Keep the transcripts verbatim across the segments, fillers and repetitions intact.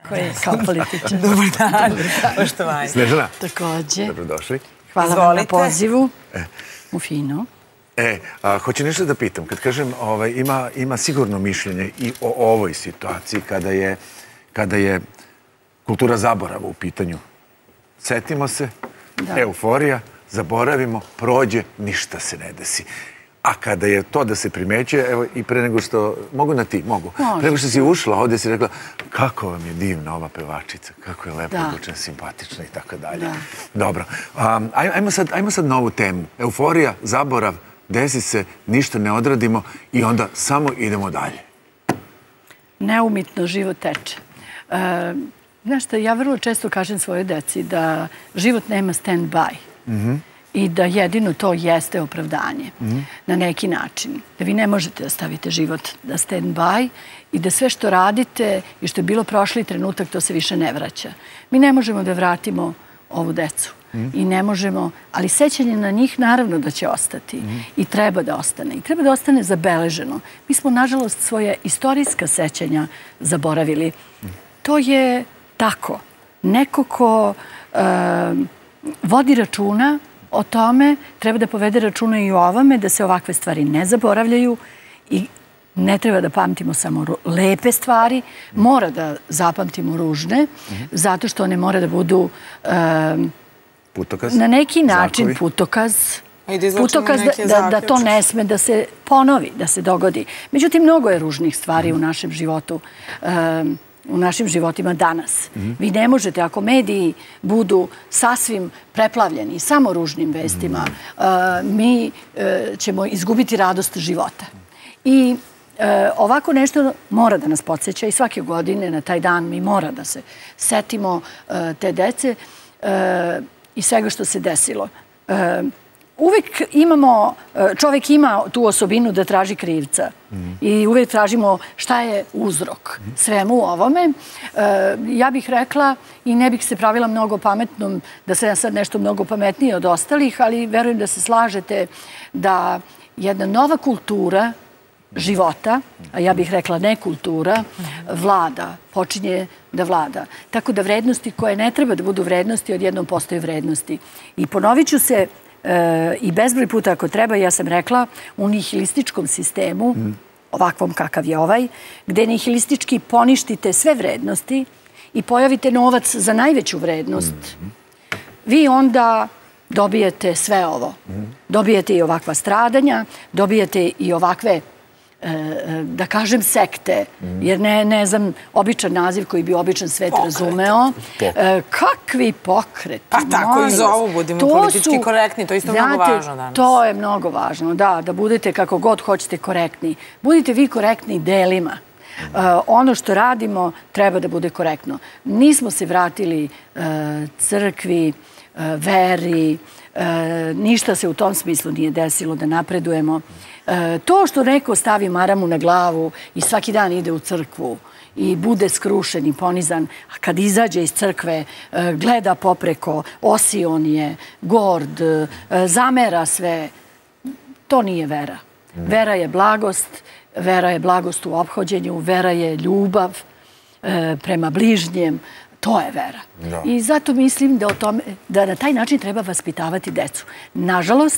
Koji je kao političar. Dobar dan, poštovanje. Snežana. Takođe. Dobrodošli. Hvala vam na pozivu. U fino. E, hoću nešto da pitam. Kad kažem, ima sigurno mišljenje i o ovoj situaciji kada je kultura zaborava u pitanju. Setimo se, euforija, zaboravimo, prođe, ništa se ne desi. A kada je to da se primećuje, evo i pre nego što, mogu na ti, mogu, pre nego što si ušla ovdje si rekla kako vam je divna ova pevačica, kako je lepo odlučena, simpatična i tako dalje. Dobro, ajmo sad na ovu temu. Euforija, zaborav, desi se, ništa ne odradimo i onda samo idemo dalje. Neumitno život teče. Znaš šta, ja vrlo često kažem svojoj deci da život nema stand-by. I da jedino to jeste opravdanje na neki način. Da vi ne možete da stavite život na stand-by i da sve što radite i što je bilo prošli trenutak, to se više ne vraća. Mi ne možemo da vratimo ovu decu. I ne možemo, ali sećanje na njih naravno da će ostati. I treba da ostane. I treba da ostane zabeleženo. Mi smo, nažalost, svoje istorijska sećanja zaboravili. To je tako. Neko ko vodi računa o tome, treba da povede računa i o ovome, da se ovakve stvari ne zaboravljaju i ne treba da pamtimo samo lepe stvari, mora da zapamtimo ružne, zato što one mora da budu na neki način putokaz, putokaz da to ne sme da se ponovi, da se dogodi. Međutim, mnogo je ružnih stvari u našem životu, u našim životima danas. Vi ne možete, ako mediji budu sasvim preplavljeni samo ružnim vestima, mi ćemo izgubiti radost života. I ovako nešto mora da nas podsjeća i svake godine na taj dan mi mora da se setimo te dece i svega što se desilo. Uvijek imamo, čovjek ima tu osobinu da traži krivca i uvijek tražimo šta je uzrok svemu ovome. Ja bih rekla i ne bih se pravila mnogo pametnom, da sam ja sad nešto mnogo pametnije od ostalih, ali verujem da se slažete da jedna nova kultura života, a ja bih rekla ne kultura, vlada, počinje da vlada. Tako da vrednosti koje ne treba da budu vrednosti, odjednom postaju vrednosti. I ponovit ću se i bezbroj puta ako treba, ja sam rekla, u nihilističkom sistemu, ovakvom kakav je ovaj, gde nihilistički poništite sve vrednosti i pojavite novac za najveću vrednost, vi onda dobijete sve ovo. Dobijete i ovakva stradanja, dobijete i ovakve, da kažem, sekte, jer ne znam običan naziv koji bi običan svet razumeo. Kakvi pokreti? Pa tako i zovu, budimo politički korektni, to je isto mnogo važno danas. To je mnogo važno, da, da budete kako god hoćete korektni. Budite vi korektni delima. Ono što radimo treba da bude korektno. Nismo se vratili crkvi, veri, ništa se u tom smislu nije desilo da napredujemo. To što neko stavi maramu na glavu i svaki dan ide u crkvu i bude skrušen i ponizan, a kad izađe iz crkve gleda popreko, osion je, gord, zamera sve, to nije vera. Vera je blagost, vera je blagost u ophođenju, vera je ljubav prema bližnjem. To je vera. I zato mislim da na taj način treba vaspitavati decu. Nažalost,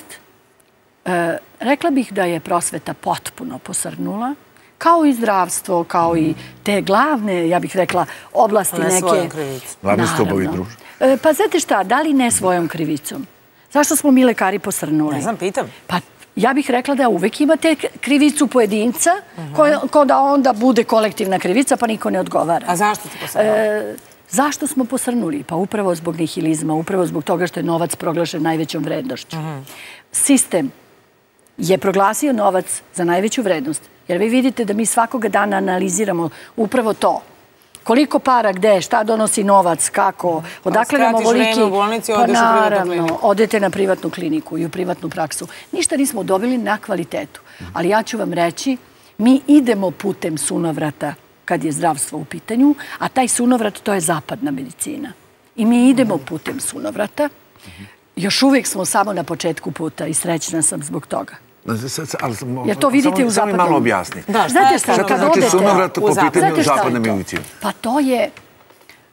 rekla bih da je prosveta potpuno posrnula, kao i zdravstvo, kao i te glavne, ja bih rekla, oblasti neke. Ne svojom krivicom. Glavne stubovi društva. Pa znate šta, da li ne svojom krivicom? Zašto smo mi lekari posrnuli? Ne znam, pitam. Pa ja bih rekla da uvek imate krivicu pojedinca, ko da onda bude kolektivna krivica, pa niko ne odgovara. A zašto ti posrnuli? Zašto smo posrnuli? Pa upravo zbog nihilizma, upravo zbog toga što je novac proglašen najvećom vrednošću. Sistem je proglasio novac za najveću vrednost. Jer vi vidite da mi svakoga dana analiziramo upravo to. Koliko para, gde, šta donosi novac, kako, odakle nam ovoliki... Pa naravno, odete na privatnu kliniku i u privatnu praksu. Ništa nismo dobili na kvalitetu. Ali ja ću vam reći, mi idemo putem sunovrata kad je zdravstvo u pitanju, a taj sunovrat to je zapadna medicina. I mi idemo putem sunovrata. Još uvijek smo samo na početku puta i srećna sam zbog toga. Jer to vidite u zapadnom... Samo mi malo objasni. Znate šta, kad odete... Sunovrat po pitanju zapadne medicine. Pa to je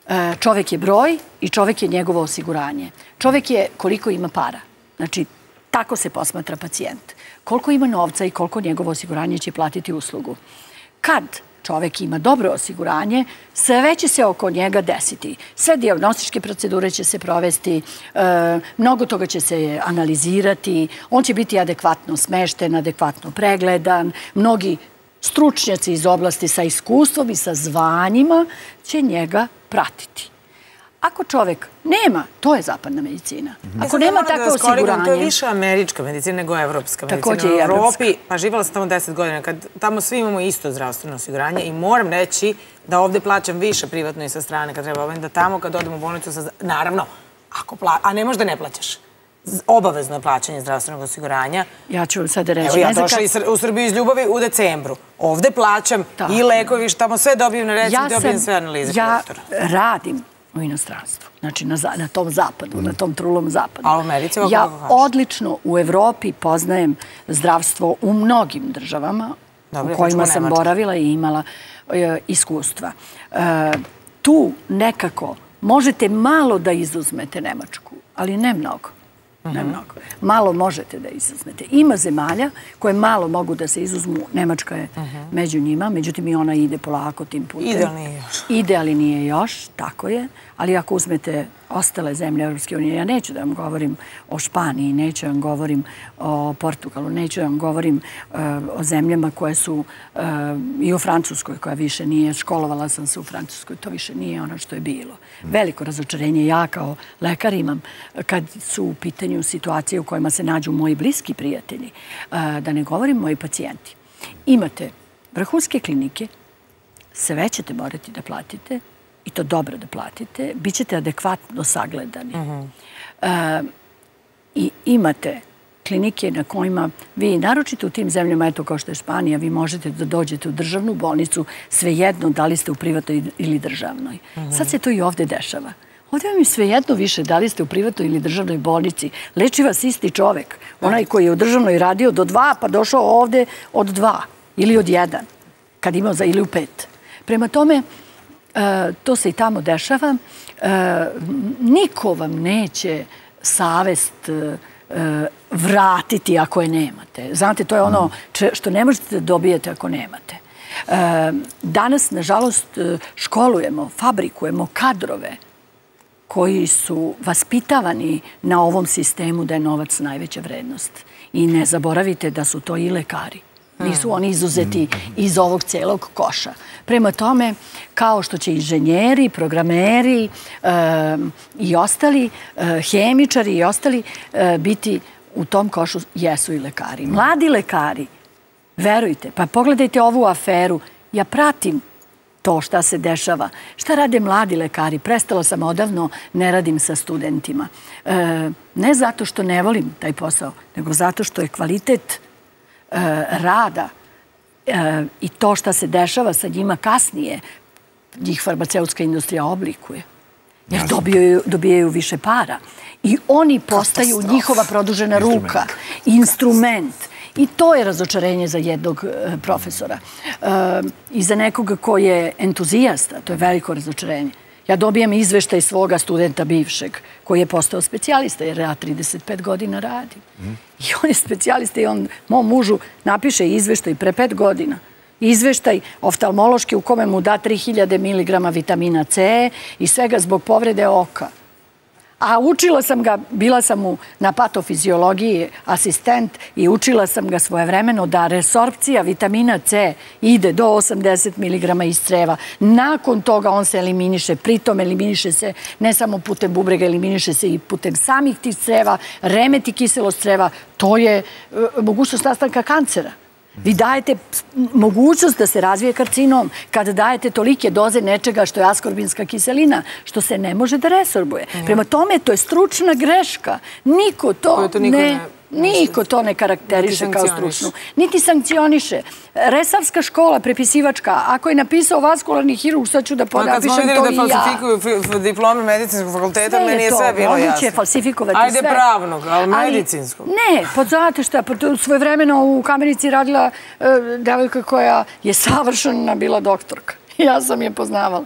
Čovek je broj i čovek je njegovo osiguranje. Čovek je koliko ima para. Znači, tako se posmatra pacijent. Koliko ima novca i koliko njegovo osiguranje će platiti uslugu. Kad čovek ima dobro osiguranje, sve će se oko njega desiti. Sve dijagnostičke procedure će se provesti, mnogo toga će se analizirati, on će biti adekvatno smešten, adekvatno pregledan, mnogi stručnjaci iz oblasti sa iskustvom i sa zvanjima će njega pratiti. Ako čovek nema, to je zapadna medicina. Ako nema takvo osiguranje... To je više američka medicina nego evropska medicina. U Evropi, pa živjela sam tamo deset godina, kad tamo svi imamo isto zdravstveno osiguranje i moram reći da ovde plaćam više privatno i sa strane kad treba ovdje, da tamo kad odem u bolnicu, naravno, a ne možeš da ne plaćaš. Obavezno je plaćanje zdravstvenog osiguranja. Ja ću vam sada reći. Evo ja došla u Srbiju iz ljubavi u decembru. Ovde plaćam i lekovi, tamo sve dobijem na recept, dobijem sve analize. Ja radim u inostranstvu, znači na tom zapadu, na tom trulom zapadu. A u Americi ovako kako kažeš? Ja odlično u Evropi poznajem zdravstvo u mnogim državama u kojima sam boravila i imala iskustva. Tu nekako možete malo da izuzmete Nemačku, ali ne mnogo. Ne mnogo. Malo možete da izuzmete. Ima zemalja koje malo mogu da se izuzmu. Nemačka je među njima, međutim i ona ide polako tim putem. Ide, ali nije još. Ide, ali nije još, tako je. Ali ako uzmete ostale zemlje Evropske unije, ja neću da vam govorim o Španiji, neću da vam govorim o Portugalu, neću da vam govorim o zemljama koje su i o Francuskoj, koja više nije, školovala sam se u Francuskoj, to više nije ono što je bilo. Veliko razočarenje ja kao lekar imam kad su u pitanju situacije u kojima se nađu moji bliski prijatelji, da ne govorim moji pacijenti. Imate vrhunske klinike, sve ćete morati da platite, i to dobro da platite, bit ćete adekvatno sagledani. I imate klinike na kojima vi, naročito u tim zemljama, eto kao što je Španija, vi možete da dođete u državnu bolnicu, svejedno da li ste u privatnoj ili državnoj. Sad se to i ovde dešava. Ovdje vam je svejedno više da li ste u privatnoj ili državnoj bolnici. Leči vas isti čovek. Onaj koji je u državnoj radio do dva, pa došao ovde od dva ili od jedan, kad imao za ili u pet. Prema tome, to se i tamo dešava. Niko vam neće savest vratiti ako je nemate. Znate, to je ono što ne možete da dobijete ako nemate. Danas, nažalost, školujemo, fabrikujemo kadrove koji su vaspitavani na ovom sistemu da je novac najveća vrednost. I ne zaboravite da su to i lekari. Nisu oni izuzeti iz ovog celog koša. Prema tome, kao što će inženjeri, programeri i ostali, hemičari i ostali biti u tom košu, jesu i lekari. Mladi lekari, verujte, pa pogledajte ovu aferu, ja pratim to šta se dešava. Šta rade mladi lekari? Prestala sam odavno, ne radim sa studentima. Ne zato što ne volim taj posao, nego zato što je kvalitet rada i to šta se dešava sa njima kasnije, njih farmaceutska industrija oblikuje. Jer dobijaju više para. I oni postaju njihova produžena ruka, instrument. I to je razočarenje za jednog profesora. I za nekoga ko je entuzijasta, to je veliko razočarenje. Ja dobijem izveštaj svoga studenta bivšeg, koji je postao specijalista, jer ja trideset pet godina radim. I on je specijalista i on mom mužu napiše izveštaj pre pet godina. Izveštaj oftalmološki u kome mu da tri hiljade miligrama vitamina C i svega zbog povrede oka. A učila sam ga, bila sam mu na patofiziologiji asistent i učila sam ga svojevremeno da resorpcija vitamina C ide do osamdeset miligrama iz creva. Nakon toga on se eliminiše, pritom eliminiše se ne samo putem bubrega, eliminiše se i putem samih tih creva, remeti kiselost creva, to je mogućnost nastanka kancera. Vi dajete mogućnost da se razvije karcinom kada dajete tolike doze nečega što je askorbinska kiselina, što se ne može da resorbuje. Prema tome, to je stručna greška. Niko to ne... Niko to ne karakteriše kao stručnu. Niti sankcioniše. Resavska škola, prepisivačka, ako je napisao vaskularni hirurg, sad ću da napišem to i ja. Kad smo vidjeli da falsifikuju diplome medicinskog fakulteta, meni je sve bilo jasno. Sve je to, moguće falsifikovati sve. Ajde pravnog, ali medicinskog. Ne, pa znate šta, svoje vremeno u Kamenici radila devojka koja je savršena bila doktorka. Ja sam je poznavala.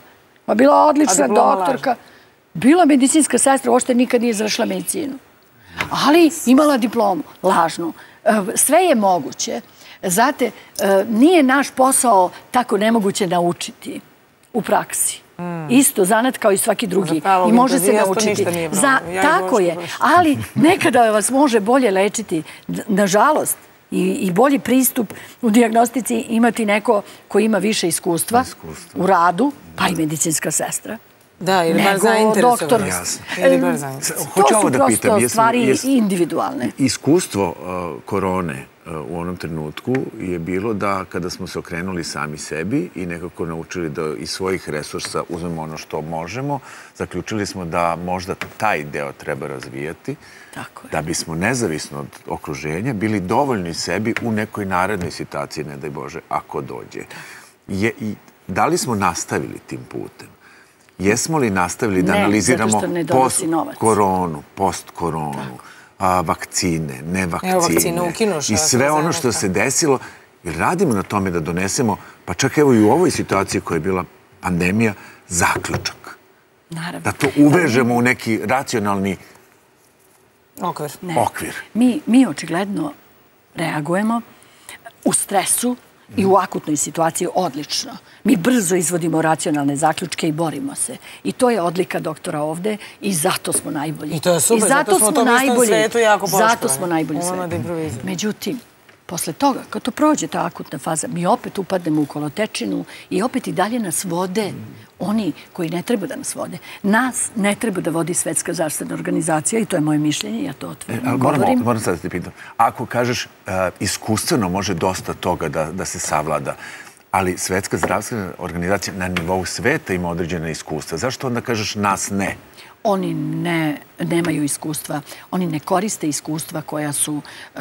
Bila odlična doktorka. Bila medicinska sestra, uopšte nikad nije završila medicinu. Ali imala diplomu, lažnu. Sve je moguće. Znate, nije naš posao tako nemoguće naučiti u praksi. Isto, zanat kao i svaki drugi. I može se naučiti. Tako je. Ali nekada vas može bolje lečiti. Nažalost, i bolji pristup u dijagnostici imati neko ko ima više iskustva u radu, pa i medicinska sestra. Da, ili bar zainteresovan. To su prosto stvari individualne. Iskustvo korone u onom trenutku je bilo da kada smo se okrenuli sami sebi i nekako naučili da iz svojih resursa uzmemo ono što možemo, zaključili smo da možda taj deo treba razvijati, da bismo nezavisno od okruženja bili dovoljni sebi u nekoj narednoj situaciji, ne daj Bože, ako dođe. Da li smo nastavili tim putem? Jesmo li nastavili da analiziramo post-koronu, post-koronu, vakcine, ne vakcine i sve ono što se desilo, jer radimo na tome da donesemo, pa čak evo i u ovoj situaciji koja je bila pandemija, zaključak. Da to uvežemo u neki racionalni okvir. Mi očigledno reagujemo u stresu i u akutnoj situaciji odlično. Mi brzo izvodimo racionalne zaključke i borimo se. I to je odlika doktora ovde i zato smo najbolji. I to je super, zato smo u tom istom svetu jako poštovani. Zato smo najbolji svetu. Međutim, posle toga, kad to prođe ta akutna faza, mi opet upadnemo u kolotečinu i opet i dalje nas vode oni koji ne treba da nas vode. Nas ne treba da vodi Svetska zdravstvena organizacija i to je moje mišljenje, ja to otvoreno govorim. Moram sad da ti pitam. Ako kažeš iskustveno može dosta toga da se savlada, ali Svetska zdravstvena organizacija na nivou sveta ima određene iskustva. Zašto onda kažeš nas ne? Oni nemaju iskustva, oni ne koriste iskustva koja su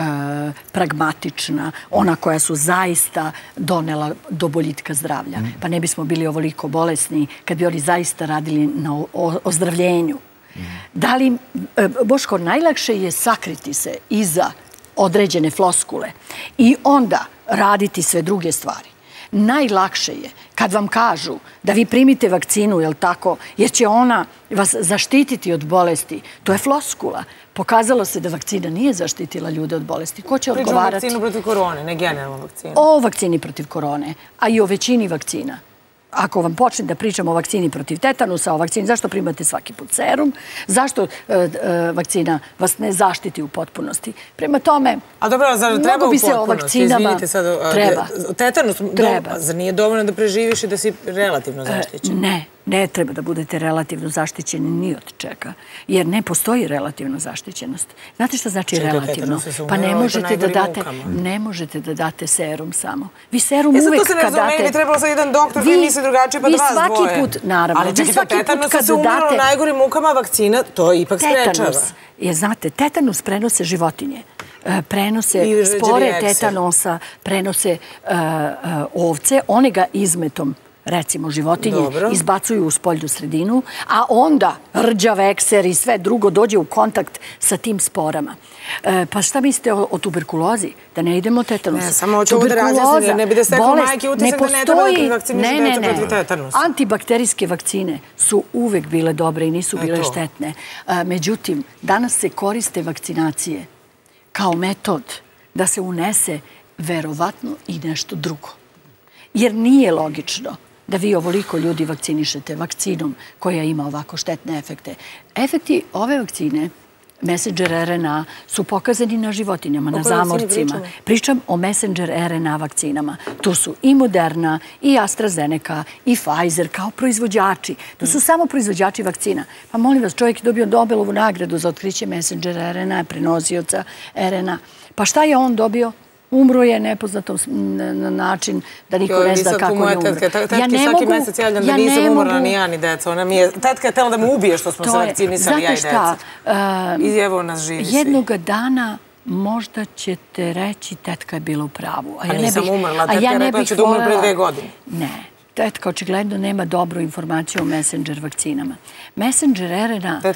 pragmatična, ona koja su zaista donela do boljitka zdravlja. Pa ne bismo bili ovoliko bolesni kad bi oni zaista radili na ozdravljenju. Da li, Boško, najlakše je sakriti se iza određene floskule i onda raditi sve druge stvari. Najlakše je kad vam kažu da vi primite vakcinu, jel tako, jer će ona vas zaštititi od bolesti. To je floskula. Pokazalo se da vakcina nije zaštitila ljude od bolesti. Ko će odgovarati? Pričamo o vakcinu protiv korone, ne generalno vakcinu. O vakcini protiv korone, a i o većini vakcina. Ako vam počne da pričamo o vakcini protiv tetanusa, o vakcini, zašto primate svaki put serum? Zašto vakcina vas ne zaštiti u potpunosti? Prema tome, a dobro, zar treba u potpunosti? Izvinite sad, treba. Tetanus, zar nije dovoljno da preživiš i da si relativno zaštićen? Ne, ne treba da budete relativno zaštićeni ni od čega. Jer ne postoji relativna zaštićenost. Znate šta znači relativno? Pa ne možete da date, ne možete da date serum samo. Vi serum uvek kad date... Meni trebalo sad jedan doktor koji misli drugačije pa da vas dvoje. Vi svaki put, naravno. Ali čekaj, tetanusa se umiralo u najgorim mukama, vakcina to ipak sprečava. Je, znate, tetanus prenose životinje. Prenose spore tetanusa, prenose ovce. One ga izmetom, recimo životinje, izbacuju u spoljnu sredinu, a onda rđav ekser i sve drugo dođe u kontakt sa tim sporama. Pa šta mislite o tuberkulozi? Da ne idemo tetanus. Ne, samo hoću ovo da razjasnim, jer ne bi da stekao majke utisak da ne treba da vakciniš decu protiv tetanusa. Antibakterijske vakcine su uvek bile dobre i nisu bile štetne. Međutim, danas se koriste vakcinacije kao metod da se unese verovatno i nešto drugo. Jer nije logično da vi ovoliko ljudi vakcinišete vakcinom koja ima ovako štetne efekte. Efekti ove vakcine, messenger R N A, su pokazani na životinjama, na zamorcima. Pričam o messenger R N A vakcinama. Tu su i Moderna, i AstraZeneca, i Pfizer kao proizvođači. To su samo proizvođači vakcina. Pa molim vas, čovjek je dobio Nobelovu nagradu za otkriće messenger R N A, prenosioca R N A. Pa šta je on dobio? Umro je nepoznatom način da niko ne zna kako je umro. Tetki svaki mesec javljam da nisam umrla ni ja ni deca. Tetka je tela da me ubije što smo se vakcinisali ja i deca. I evo nas živi svi. Jednoga dana možda ćete reći tetka je bila u pravu. A nisam umrla. Tetka je rekla da ću da umre pre dve godine. Ne. Tetka očigledno nema dobru informaciju o messenger vakcinama. Messenger R N A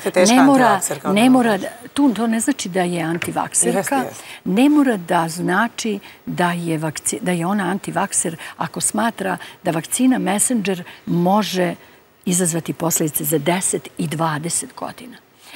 ne mora, to ne znači da je antivakserka, ne mora da znači da je ona antivakser ako smatra da vakcina messenger može izazvati posljedice za deset i dvadeset godina.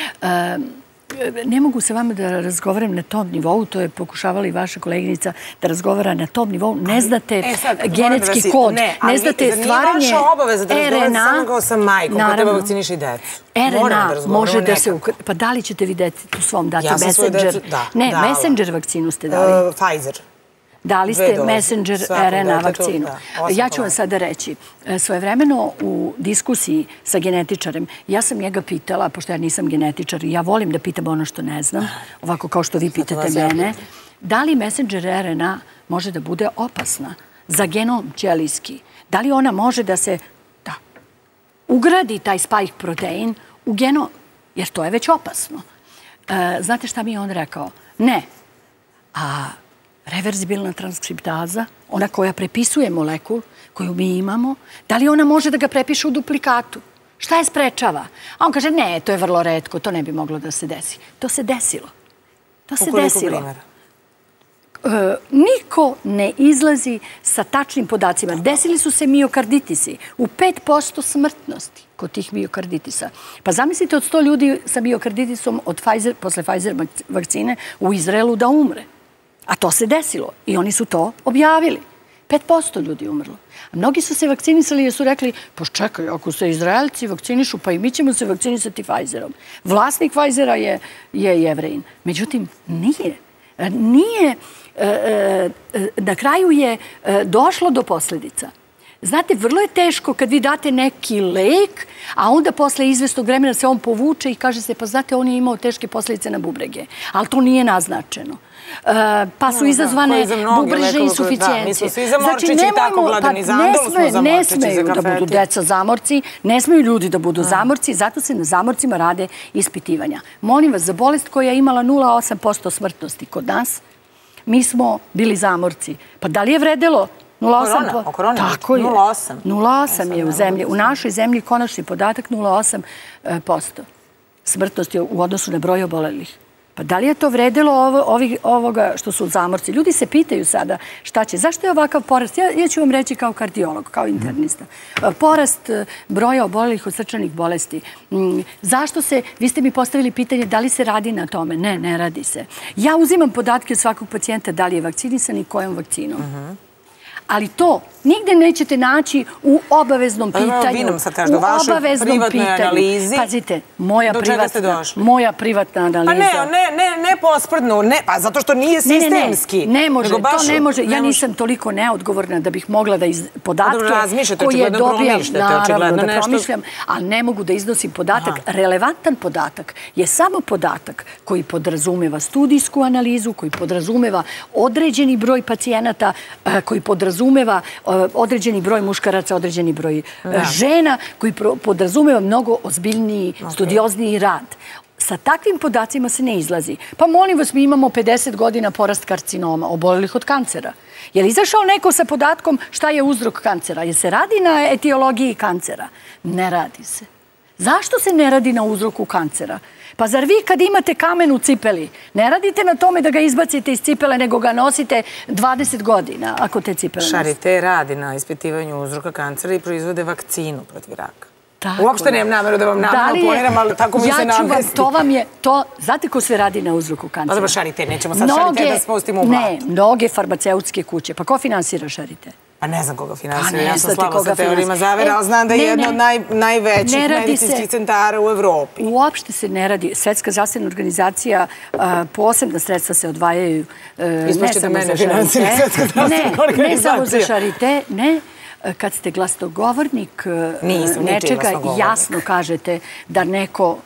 Ne mogu sa vama da razgovaram na tom nivou, to je pokušavala i vaša koleginica da razgovara na tom nivou. Ne znate genetski kod, ne znate stvaranje R N A. Zar nije vaša obaveza da razgovarate samo kao sa majkom koja treba vakciniši decu? R N A može da se... Pa da li ćete vi detetu svom dati Messenger? Ne, Messenger vakcinu ste dali. Pfizer. Dali ste Messenger R N A vakcinu. Ja ću vam sada reći, svojevremeno u diskusiji sa genetičarem, ja sam njega pitala, pošto ja nisam genetičar i ja volim da pitam ono što ne znam, ovako kao što vi pitate mene, da li Messenger R N A može da bude opasna za genom ćelijski? Da li ona može da se ugradi taj spike protein u genom? Jer to je već opasno. Znate šta mi je on rekao? Ne. A reverzibilna transkriptaza, ona koja prepisuje molekul koju mi imamo, da li ona može da ga prepiše u duplikatu? Šta je sprečava? A on kaže, ne, to je vrlo retko, to ne bi moglo da se desi. To se desilo. To se desilo. Niko ne izlazi sa tačnim podacima. Desili su se miokarditisi u pet posto smrtnosti kod tih miokarditisa. Pa zamislite od sto ljudi sa miokarditisom posle Pfizer vakcine u Izraelu da umre. A to se desilo i oni su to objavili. pet posto ljudi umrlo. A mnogi su se vakcinisali jer su rekli, pa čekaj, ako se Izraelci vakcinišu, pa i mi ćemo se vakcinisati Pfizerom. Vlasnik Pfizera je Jevrejin. Međutim, nije. Nije. Na kraju je došlo do posljedica. Znate, vrlo je teško kad vi date neki lek, a onda posle izvestog vremena se on povuče i kaže se, pa znate, on je imao teške posljedice na bubrege. Ali to nije naznačeno. Pa su izazvane bubrežne insuficijencije. Mi smo svi zamorčići i tako gledani. Za Andolu smo zamorčići za kafeti. Ne smeju da budu deca zamorci, ne smeju ljudi da budu zamorci, zato se na zamorcima rade ispitivanja. Molim vas, za bolest koja je imala nula zarez osam posto smrtnosti kod nas, mi smo bili zamorci. Pa da li je vredelo nula zarez osam? O koroni? Tako je. nula zarez osam? nula zarez osam je u zemlji. U našoj zemlji konačni podatak nula zarez osam posto smrtnosti u odnosu na broj obolelih. Pa da li je to vredilo ovoga što su zamorci? Ljudi se pitaju sada šta će. Zašto je ovakav porast? Ja ću vam reći kao kardiolog, kao internista. Porast broja obolelih od srčanih bolesti. Zašto se, vi ste mi postavili pitanje da li se radi na tome? Ne, ne radi se. Ja uzimam podatke od svakog pacijenta da li je vakcinisan i kojom vakcinom. Ali to nigde nećete naći u obaveznom pitanju. Vi nam sad kažete, u vašoj privatnoj analizi. Pazite, moja privatna analiza. Pa ne, ne posprdno, pa zato što nije sistemski. Ne može, to ne može. Ja nisam toliko neodgovorna da bih mogla da iz podatke koje dobijam, naravno da promišljam, ali ne mogu da iznosim podatak. Relevantan podatak je samo podatak koji podrazumeva studijsku analizu, koji podrazumeva određeni broj pacijenata, koji podrazumeva određeni broj muškaraca, određeni broj žena, koji podrazumeva mnogo ozbiljniji, studiozniji rad. Sa takvim podacima se ne izlazi. Pa molim vas, mi imamo pedeset godina porast karcinoma, obolelih od kancera. Je li izašao neko sa podatkom šta je uzrok kancera? Je se radi na etiologiji kancera? Ne radi se. Zašto se ne radi na uzroku kancera? Pa zar vi kad imate kamen u cipeli, ne radite na tome da ga izbacite iz cipele, nego ga nosite dvadeset godina, ako te cipele nosite? Charité radi na ispitivanju uzroka kancera i proizvode vakcinu protiv raka. Uopšte nemam nameru da vam namerno poniram, ali tako mi se namesti. To vam je to, znate ko sve radi na uzroku kancera? Dobro, Charité, nećemo sad Charité da spustimo u blatu. Ne, mnoge farmaceutske kuće. Pa ko finansira Charité? Pa ne znam koga finansira, ja sam slabo sa teorijima zavere, ali znam da je jedna od najvećih medicinskih centara u Evropi. Uopšte se ne radi. Svetska zdravstvena organizacija, posebna sredstva se odvajaju ne samo za Charité. Ne samo za Charité, ne. Kad ste glasnogovornik nečega, jasno kažete da neko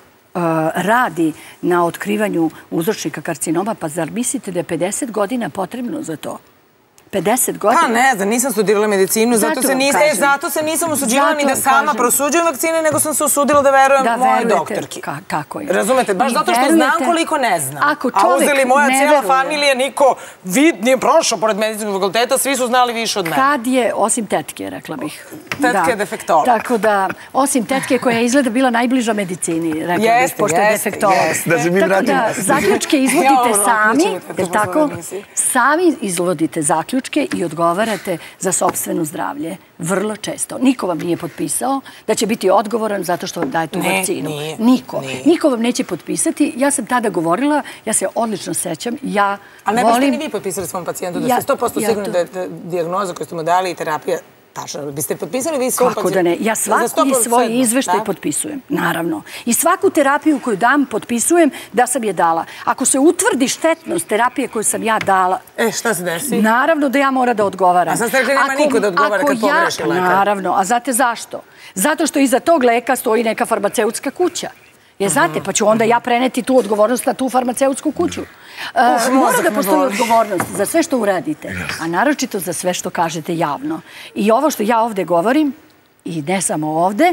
radi na otkrivanju uzročnika karcinoma, pa zar mislite da je pedeset godina potrebno za to? pedeset godina? Pa ne znam, nisam studirala medicinu, zato se nisam usuđivala ni da sama prosuđujem vakcine, nego sam se usudila da verujem mojoj doktorki. Tako je. Razumete, baš zato što znam koliko ne znam. A uzeli moja cijela familija, niko nije prošao pored medicinskog fakulteta, svi su znali više od mene. Kad je, osim tetke, rekla bih. Tetke je defektolog. Tako da, osim tetke koja je izgleda bila najbliža medicini, rekla bih, pošto je defektolog. Tako da, zaključke izvodite sami, jer tako, sami izvodite zaključke. zaključke i odgovarate za sopstveno zdravlje. Vrlo često. Niko vam nije potpisao da će biti odgovoran zato što vam daje tu vakcinu. Niko. Niko vam neće potpisati. Ja sam tada govorila, ja se odlično sećam, ja volim... Ali ne biste ni vi potpisali svom pacijentu da ste sto posto sigurni da je dijagnoza koju ste mu dali i terapija tačno. Biste potpisali vi svom pacijentu? Kako da ne? Ja svaki svoj izveštaj potpisujem. Naravno. I svaku terapiju koju dam potpisujem da sam je dala. Ako se utvrdi štetnost terapije koju sam ja dala... E, šta se desi? Naravno da ja moram da odgovaram. A sad ste rekli nema niko da odgovara kad pogreši lekar. Naravno. A znate zašto? Zato što iza tog leka stoji neka farmaceutska kuća. Jer znate, pa ću onda ja preneti tu odgovornost na tu farmaceutsku kuću. Mora da postoji odgovornost za sve što uradite, a naročito za sve što kažete javno. I ovo što ja ovde govorim, i ne samo ovde,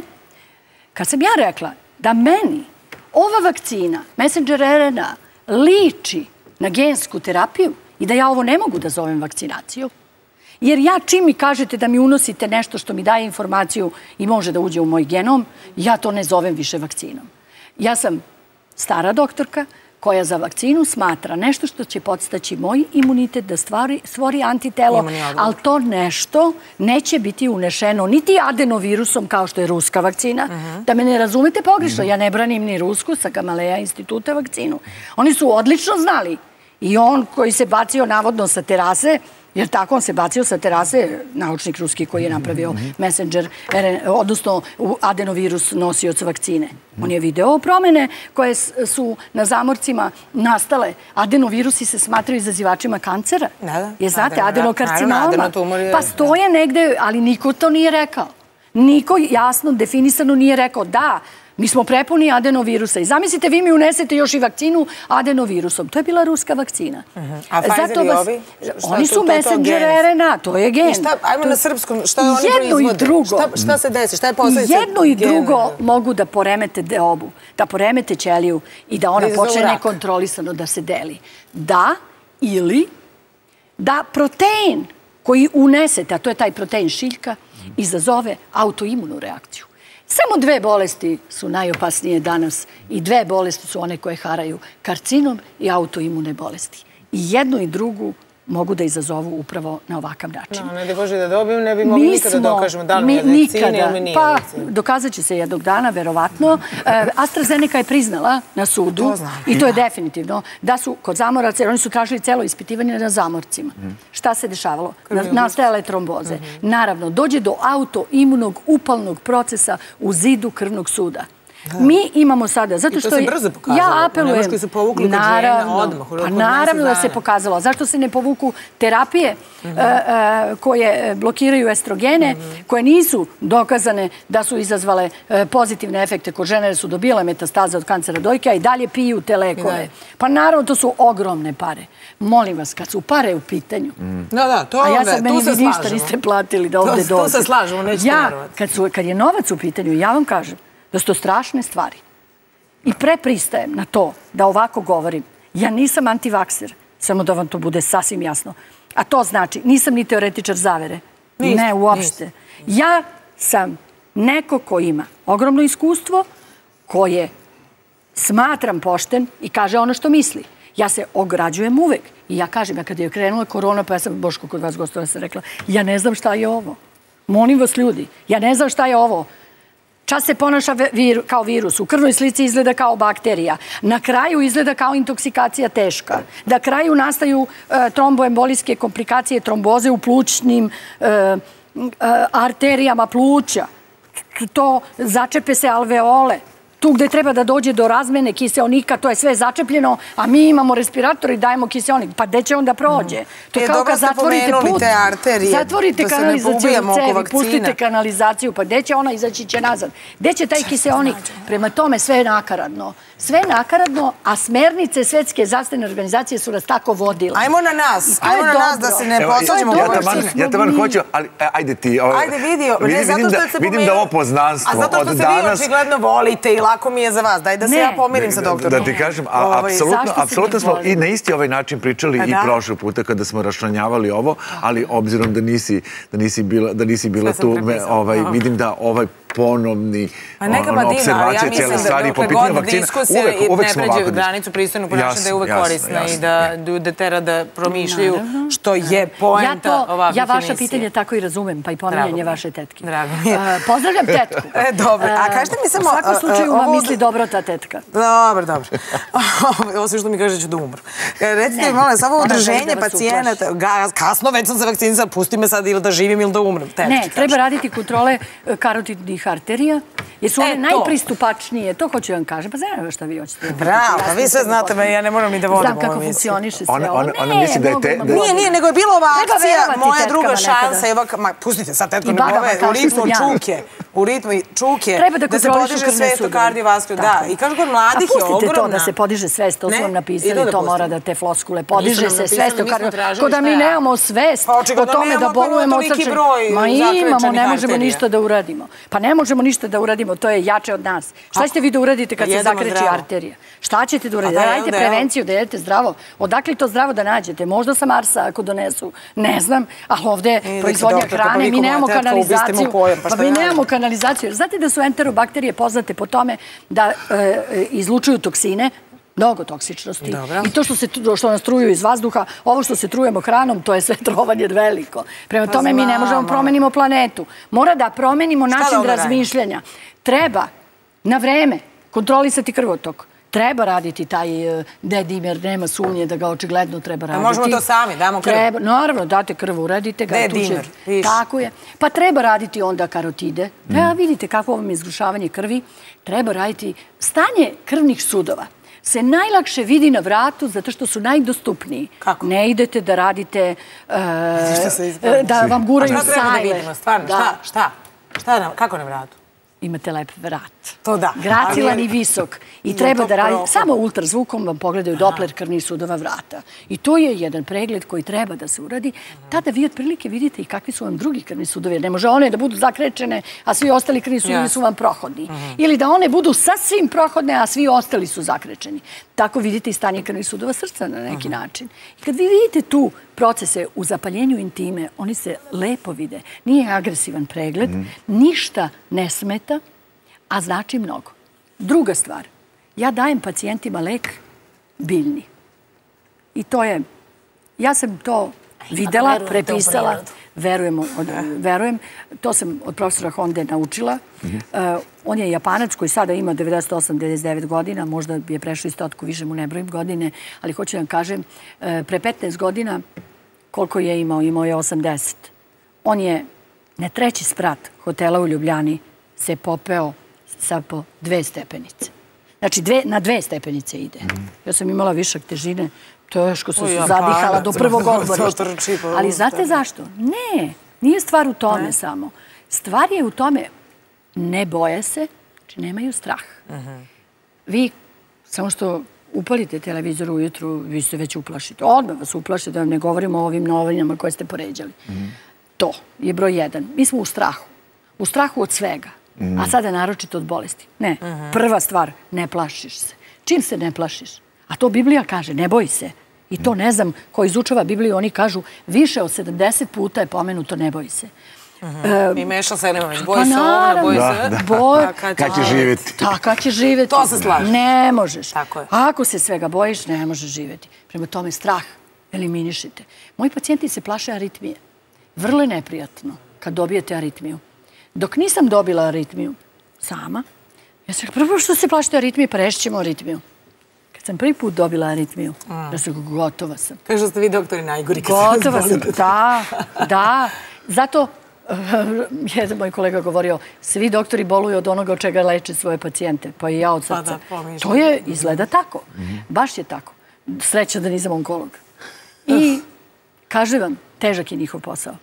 kad sam ja rekla da meni ova vakcina, Messenger R N A, liči na gensku terapiju i da ja ovo ne mogu da zovem vakcinaciju, jer ja čim mi kažete da mi unosite nešto što mi daje informaciju i može da uđe u moj genom, ja to ne zovem više vakcinom. Ja sam stara doktorka koja za vakcinu smatra nešto što će podstaći moj imunitet da stvori antitelo, ali to nešto neće biti unešeno niti adenovirusom kao što je ruska vakcina. Da me ne razumete pogrešno, ja ne branim ni rusku sa Gamaleja instituta vakcinu. Oni su odlično znali i on koji se bacio navodno sa terase, jer tako on se bacio sa terase, naučnik ruski koji je napravio Messenger, odnosno adenovirus nosioc vakcine. On je video promene koje su na zamorcima nastale. Adenovirusi se smatraju izazivačima kancera. Jer znate, adenokarcinoma. Pa stoje negde, ali niko to nije rekao. Niko jasno, definisano nije rekao da, mi smo prepuni adenovirusa i zamislite, vi mi unesete još i vakcinu adenovirusom. To je bila ruska vakcina. A Pfizer i ovi? Oni su Messenger R N A, to je gen. Ajmo na srpskom, šta oni proizvode? Šta se desi? Šta je posledica gena? Jedno i drugo mogu da poremete deobu, da poremete ćeliju i da ona počne nekontrolisano da se deli. Da, ili da protein koji unesete, a to je taj protein šiljka, izazove autoimunu reakciju. Samo dve bolesti su najopasnije danas i dve bolesti su one koje haraju karcinom i autoimune bolesti. I jednu i drugu mogu da izazovu upravo na ovakav način. Ne da Bože da dobijem, ne bi mogli nikada dokažemo da li mi je vakcina ili mi nije vakcina. Pa, dokazat će se jednog dana, verovatno. AstraZeneca je priznala na sudu, i to je definitivno, da su kod zamoraca, jer oni su tražili celo ispitivanje na zamorcima. Šta se dešavalo? Nastajale tromboze. Naravno, dođe do autoimunog upalnog procesa u zidu krvnog suda. Mi imamo sada, zato što je... I to se brzo pokazalo. Ja apelujem... Nemački su povukli kod žena odmah. Pa naravno da se pokazalo. Zašto se ne povuku terapije koje blokiraju estrogene, koje nisu dokazane da su izazvale pozitivne efekte kod žene, jer su dobile metastaze od kancera dojke, a i dalje piju te lekove. Pa naravno, to su ogromne pare. Molim vas, kad su pare u pitanju... Da, da, to ovdje, tu se slažemo. A ja sad meni vi ništa niste platili da ovdje dođe. Tu se slažemo, nećete verovati. Kad je novac u pitanju, ja vam kažem, da su to strašne stvari. I pre pristajem na to da ovako govorim. Ja nisam antivakser, samo da vam to bude sasvim jasno. A to znači, nisam ni teoretičar zavere. Ne, uopšte. Ja sam neko ko ima ogromno iskustvo, koje smatram pošten i kaže ono što misli. Ja se ograđujem uvek. I ja kažem, ja kada je krenula korona, pa ja sam, Boško, kod vas gostova sam rekla, ja ne znam šta je ovo. Molim vas ljudi, ja ne znam šta je ovo. Čas se ponaša kao virus, u krvnoj slici izgleda kao bakterija, na kraju izgleda kao intoksikacija teška, na kraju nastaju tromboembolijske komplikacije, tromboze u plućnim arterijama pluća, to začepe se alveole, tu gde treba da dođe do razmene kiseonika, to je sve začepljeno, a mi imamo respirator i dajemo kiseonik. Pa gde će on da prođe? To je kao kad zatvorite put, zatvorite kanalizacijonu cevi, pustite kanalizaciju, pa gde će ona izaći će nazad? Gde će taj kiseonik? Prema tome sve je nakaradno. Sve je nakaradno, a smernice Svetske zdravstvene organizacije su nas tako vodile. Ajmo na nas, ajmo na nas da se ne posvađamo u vakcine. Ja taman hoću, ali ajde ti. Ajde vidio, vidim da ovo poznanstvo od danas... A zato što se vi očigledno volite i lako mi je za vas. Daj da se ja pomirim sa doktorom. Da ti kažem, apsolutno smo i na isti ovaj način pričali i prošle puta kada smo raščlanjavali ovo, ali obzirom da nisi bila tu, vidim da ovaj ponovni observacije cijele stvari po pitanju vakcina. Uvek smo ovako granicu pristojnog ponašanja da je uvek korisna i da tera da promišljaju što je poenta ovakve emisije. Ja vaša pitanje tako i razumem, pa i pominjanje vaše tetke. Drago mi je. Pozdravljam tetku. Dobro, a kažete mi samo... U svakom slučaju vam misli dobro ta tetka. Dobro, dobro. Ovo sve što mi kaže da ću da umru. Recite mi, molim, samo udruženje pacijenata, kasno već sam se vakcinisala, pusti me sad ili da živim ili da umrem. Ne, treba raditi kontrole karotidnih arterija, jer su one najpristupačnije. To hoću vam kažem. Pa znam šta vi hoćete. Bravo, pa vi sve znate, ja ne moram ni da vodim ovo. Znam kako funkcioniše sve ovo. Ona misli da je te... Nije, nije, nego je bila ova akcija, moja druga šansa. Ma, pustite sad tetko, ne bove, u ritmu čuke. U ritmu čuke. Da se podiže svest o kardiovaskularnom. Da, i kažu kod mladih je ogromna. A pustite to da se podiže svest, to su vam napisali, to mora da te floskule. Podiže se svest o kardiovaskularnom. Ko da mi nemamo svest o tome da bolujemo od srčanih. Ma imamo, ne možemo ništa da uradimo. Pa ne možemo ništa da uradimo, to je jače od nas. Šta ćete vi da uradite kad se zakreći arterija? Šta ćete da uradite? Da radite prevenciju, da jedete zdravo. Odakle to zdravo da nađete? Možda sa Marsa ako donesu, ne znam, ali ovde proizvodnja hrane, mi nemamo kanalizaciju. Pa mi nemamo kanalizaciju. Znate da su enterobakterije poznate po tome da izlučuju toksine, mnogo toksičnosti. I to što nas truju iz vazduha, ovo što se trujemo hranom, to je sve trovanje veliko. Prema tome mi ne možemo promenimo planetu. Mora da promenimo način razmišljanja. Treba na vreme kontrolisati krvotok. Treba raditi taj D-dimer, nema sumnje da ga očigledno treba raditi. Možemo to sami, damo krv. Naravno, date krv, uradite ga. D-dimer, viš. Tako je. Pa treba raditi onda karotide. Pa vidite kako vam je izgrušavanje krvi. Treba raditi stanje krvnih sudova. Se najlakše vidi na vratu zato što su najdostupniji. Kako? Ne idete da radite, da vam guraju sajle. A šta treba da vidimo, stvarno? Šta? Šta? Kako na vratu? Imate lep vrat. To da. Gracilan i visok. I treba da radite, samo ultrazvukom vam pogledaju Doppler krvnih sudova vrata. I to je jedan pregled koji treba da se uradi. Tada vi otprilike vidite i kakvi su vam drugi krvni sudovi. Ne može one da budu zakrečene, a svi ostali krvni sudovi su vam prohodni. Ili da one budu sasvim prohodne, a svi ostali su zakrečeni. Tako vidite i stanje krvnih sudova srca na neki način. I kad vi vidite tu procese u zapaljenju intime, oni se lepo vide. Nije agresivan pregled, ništa ne smeta, a znači mnogo. Druga stvar, ja dajem pacijentima lek biljni. I to je, ja sam to videla, prepisala, verujem, to sam od profesora Honde naučila. On je Japanac koji sada ima devedeset osam devedeset devet godina, možda bi je prešao i stotku, više mu ne brojim godine, ali hoću da vam kažem, pre petnaest godina, koliko je imao, imao je osamdeset. On je na treći sprat hotela u Ljubljani se popeo sa po dve stepenice. Znači, na dve stepenice ide. Ja sam imala višak težine, teško sam se zadihala do prvog odmorišta. Ali znate zašto? Ne, nije stvar u tome samo. Stvar je u tome, ne boje se, znači nemaju strah. Vi, samo što upalite televizor ujutru, vi se već uplašite. Odmah vas uplašite, da vam ne govorimo o ovim novinama koje ste poređali. To je broj jedan. Mi smo u strahu. U strahu od svega. A sada naročito od bolesti. Ne. Prva stvar, ne plašiš se. Čim se ne plašiš? A to Biblija kaže, ne boj se. I to ne znam, ko izučava Bibliju, oni kažu više od sedamdeset puta je pomenuto ne boj se. Mi Meša Selimović, boj se ovo, boj se... Kad će živjeti. Kad će živjeti. To se slaže. Ne možeš. Ako se svega bojiš, ne možeš živjeti. Prema tome, strah eliminišite. Moji pacijenti se plaše aritmije. Vrlo je neprijatno kad dobijete aritmiju. Dok nisam dobila aritmiju sama, ja sam prvo što se plašite aritmije, pa rešćemo aritmiju. Kad sam prvi put dobila aritmiju, ja sam gotova sam. Kao što ste vi doktori najgori. Gotova sam, da, da. Zato, jedan moj kolega govorio, svi doktori boluju od onoga od čega leče svoje pacijente, pa i ja od srca. To je, izgleda tako. Baš je tako. Sreća da nisam onkolog. I, kaže vam, težak je njihov posao.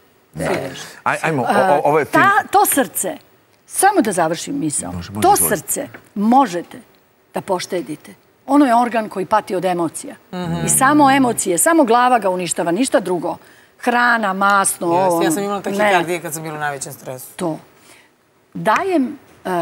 Ajmo, ovo je film. To srce, samo da završim misao, to srce možete da poštedite. Ono je organ koji pati od emocija. I samo emocije, samo glava ga uništava, ništa drugo. Hrana, masno, ovo... Ja sam imala tahikardije kad sam bila u najvećem stresu. To. Dajem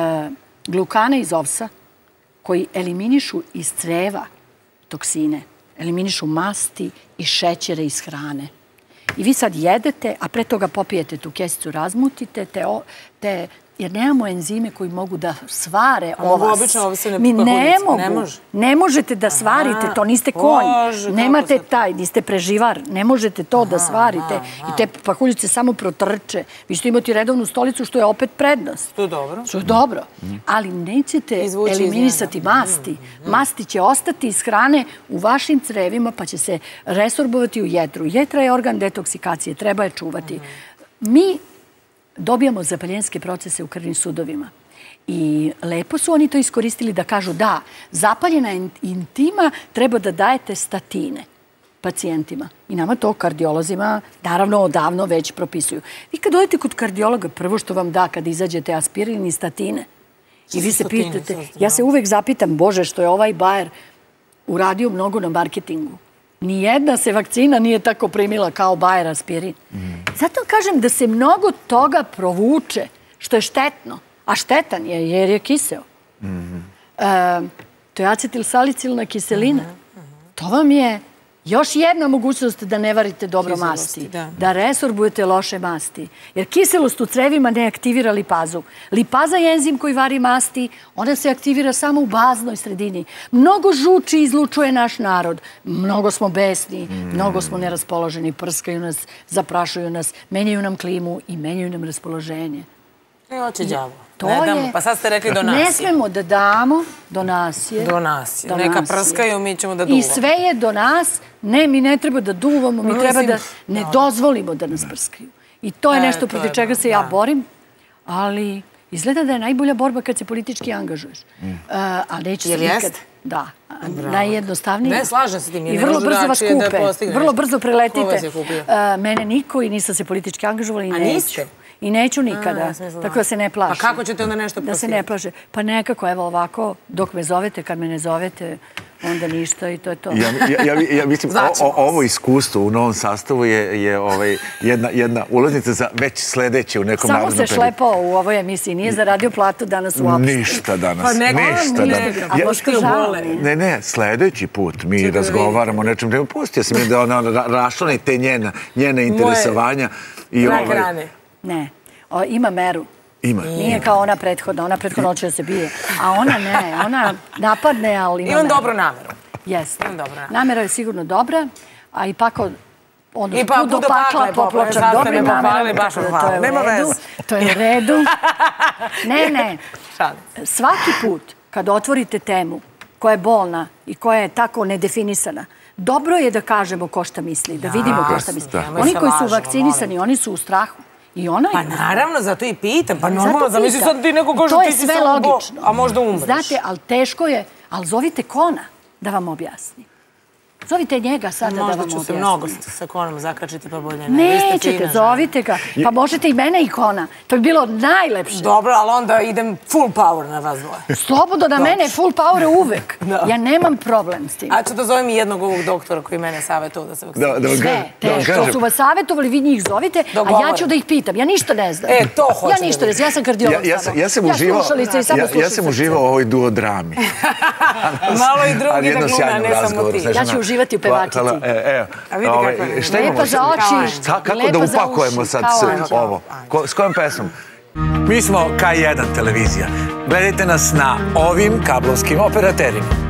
glukane iz ovsa koji eliminišu iz creva toksine, eliminišu masti i šećere iz hrane. I vi sad jedete, a pre toga popijete tu kesicu, razmutite, te jer nemamo enzime koji mogu da svare ovas. Mogu obično ovise na Mi ne mogu. Ne može. Ne možete da svarite, to niste konj. Nemate taj, niste preživar. Ne možete to da svarite. I te pahuljice samo protrče. Vi ćete imati redovnu stolicu, što je opet prednost. To je dobro. Što je dobro. Ali nećete eliminisati masti. Masti će ostati iz hrane u vašim crevima, pa će se resorbovati u jetru. Jetra je organ detoksikacije, treba je čuvati. Mi dobijamo zapaljenske procese u krvnim sudovima. I lepo su oni to iskoristili da kažu da, zapaljena intima treba da dajete statine pacijentima. I nama to kardiolozima, naravno, odavno već propisuju. Vi kad odete kod kardiologa, prvo što vam da kada izađete aspirin i statine. I vi se pitate, ja se uvek zapitam, Bože, što je ovaj Bayer uradio mnogo na marketingu. Nijedna se vakcina nije tako primila kao Bayer aspirin. Zato kažem da se mnogo toga provuče, što je štetno. A štetan je jer je kiseo. To je acetilsalicilna kiselina. To vam je još jedna mogućnost da ne varite dobro masti. Da resorbujete loše masti. Jer kiselost u crevima ne aktivira lipazu. Lipaza je enzim koji vari masti. Ona se aktivira samo u baznoj sredini. Mnogo žuči izlučuje naš narod. Mnogo smo besni, mnogo smo neraspoloženi. Prskaju nas, zaprašuju nas, menjaju nam klimu i menjaju nam raspoloženje. Ne hoće đavo. Pa sad ste rekli donasije. Ne smemo da damo donasije. Donasije. Neka prskaju, mi ćemo da duvamo. I sve je do nas. Ne, mi ne treba da duvamo, mi treba da ne dozvolimo da nas prskaju. I to je nešto protiv čega se ja borim, ali izgleda da je najbolja borba kad se politički angažuješ. A neće se nikad. Da, najjednostavnije. Ne, slažem se tim. I vrlo brzo vas kupe. Vrlo brzo preletite. Mene niko i nisam se politički angažovala i neću. A niste? I neću nikada, tako da se ne plašim. Pa kako ćete onda nešto prostirati? Da se ne plaše. Pa nekako, evo ovako, dok me zovete, kad me ne zovete, onda ništa i to je to. Ja mislim, ovo iskustvo u novom sastavu je jedna ulaznica za već sledeće u nekom narodnom periodu. Samo se šlepao u ovoj emisiji, nije zaradio platu danas uopšte. Ništa danas, ništa danas. A možda žao mi. Ne, ne, sledeći put mi razgovaramo o nečem. Pustio sam je da ona rašlane te njena interesovanja. Rak rane. Ne, ima meru. Ima. Nije kao ona prethodna, ona prethodno hoće da se bije. A ona ne, ona napadne, ali ima meru. Imam dobru nameru. Jeste. Namera je sigurno dobra, a i pako, ono, put do pakla je popločan dobrim namerom. Nema veze. To je u redu. Ne, ne. Svaki put kad otvorite temu koja je bolna i koja je tako nedefinisana, dobro je da kažemo ko šta misli, da vidimo ko šta misli. Oni koji su vakcinisani, oni su u strahu. Pa naravno, zato i pitam. Pa normalno, zamisli sad ti neko kože ti si samo bo... To je sve logično. A možda umreš. Znate, ali teško je, ali zovite Kona da vam objasni. Zovite njega sada da vam objasni. Možda ću se mnogo sa Konom zakačiti, pa bolje ne. Nećete, zovite ga. Pa možete i mene i Kona. To bi bilo najlepše. Dobro, ali onda idem full power na vas dvoje. Slobodno na mene, full power uvek. Ja nemam problem s tim. A ću da zovem i jednog ovog doktora koji mene savjetuo da se vakciniš. Sve, što su vas savjetovali, vi njih zovite, a ja ću da ih pitam. Ja ništa ne znam. E, to hoću da vidim. Ja ništa ne znam, ja sam kardiolog samo. Ja sam uživao, ja sam uživao u ovoj duodrami. Malo i drugi da gluma, ne samo ti. Ja ću uživati u pevačici. Lepa za oči. Kako da upakujemo sad ovo? S kojom pesmom? Mi smo K jedan televizija. Gledajte nas na ovim kablovskim operaterima.